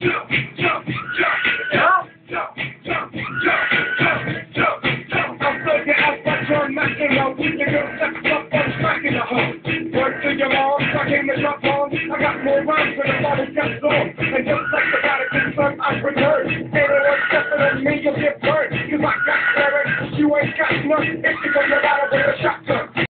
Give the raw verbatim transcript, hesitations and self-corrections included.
jump, jump, jump, jump, jump, jump, jump, jump, jump. I'm so your ass by John McEnroe. Keep your girl sex up on track in the hole. Word to your mom, I came to jump on. I got more rhymes than the bottle gets on. And just like the Vatican son, I return. Ain't no one stepping on me, you'll get burned. Cause I got clearance, you ain't got none. It's